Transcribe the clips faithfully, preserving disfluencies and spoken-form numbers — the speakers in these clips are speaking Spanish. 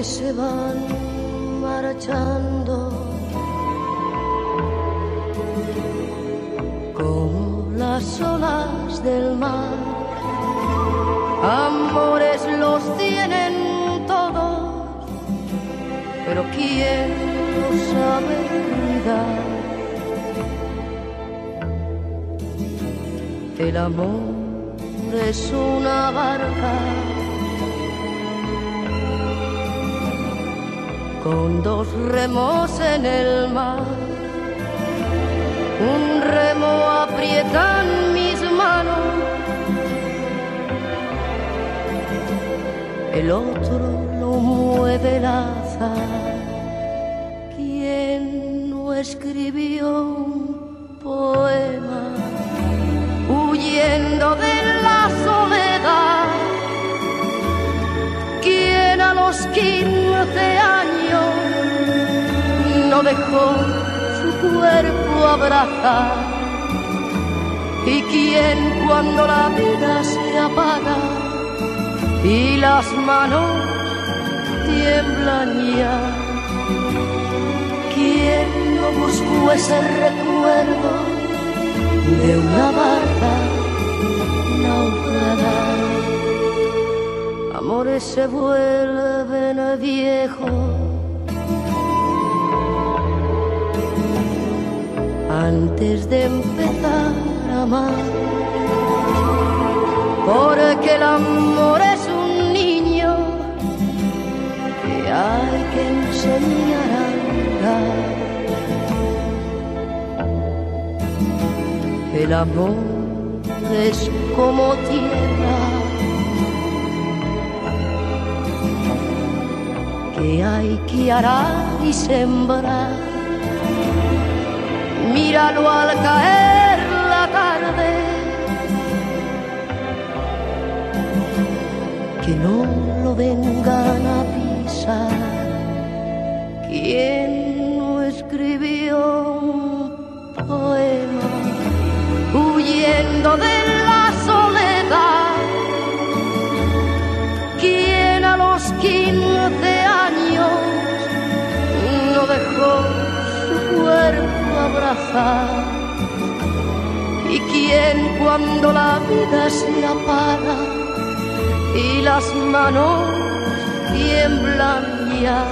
amores se van marchando como las olas del mar. Amores los tienen todos, pero ¿quién los sabe cuidar? El amor es una barca con dos remos en el mar. Un remo aprieta en mis manos, el otro lo mueve el azar. ¿Quién no escribió un poema huyendo de la soledad? ¿Quién a los quince años no dejó su cuerpo abrazar? ¿Y quién cuando la vida se apaga y las manos tiemblan ya? ¿Quién no buscó ese recuerdo de una barca naufragada? Amores se vuelven viejos antes de empezar a amar, porque el amor es un niño que hay que enseñar a andar. El amor es como tierra que hay que arar y sembrar. Míralo al caer la tarde, que no lo vengan a pisar. ¿Quién no escribió un poema huyendo de la soledad? ¿Quién a los quince años no dejó su cuerpo abrazar? ¿Y quién cuando la vida se apaga y las manos tiemblan ya?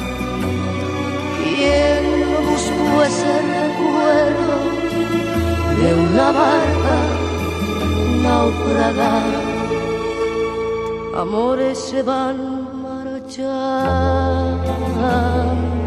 ¿Quién no buscó ese recuerdo de una barca naufragada? Amores se van marchando